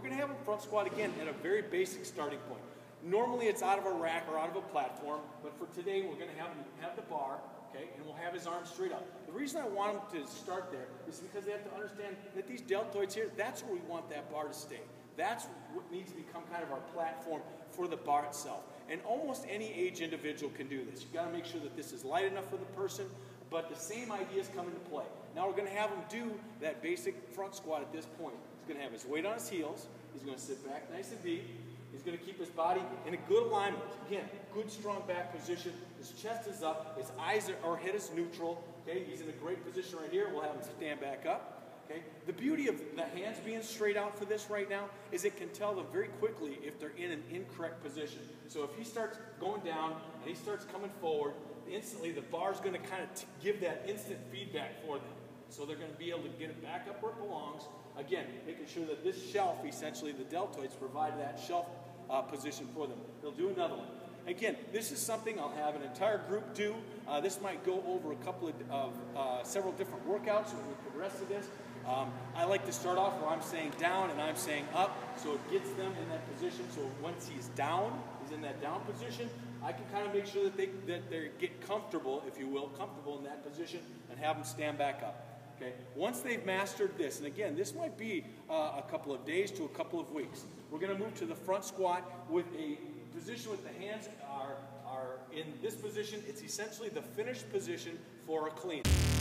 going to have them front squat again at a very basic starting point. Normally it's out of a rack or out of a platform, but for today we're going to have him have the bar, okay, and we'll have his arms straight up. The reason I want him to start there is because they have to understand that these deltoids here, that's where we want that bar to stay. That's what needs to become kind of our platform for the bar itself. And almost any age individual can do this. You've got to make sure that this is light enough for the person, but the same ideas come into play. Now we're going to have him do that basic front squat at this point. He's going to have his weight on his heels. He's going to sit back nice and deep. He's going to keep his body in a good alignment. Again, good strong back position. His chest is up. His eyes or head is neutral. Okay, he's in a great position right here. We'll have him stand back up. Okay. The beauty of the hands being straight out for this right now is it can tell them very quickly if they're in an incorrect position. So if he starts going down and he starts coming forward, instantly the bar is going to kind of give that instant feedback for them. So they're going to be able to get it back up where it belongs. Again, making sure that this shelf, essentially the deltoids, provide that shelf position for them. They'll do another one. Again, this is something I'll have an entire group do. This might go over a couple of several different workouts with the rest of this. I like to start off where I'm saying down and I'm saying up, so it gets them in that position. So once he's down, he's in that down position, I can kind of make sure that they get comfortable, if you will, comfortable in that position and have them stand back up. Okay. Once they've mastered this, and again, this might be a couple of days to a couple of weeks, we're going to move to the front squat with a position with the hands are in this position. It's essentially the finished position for a clean.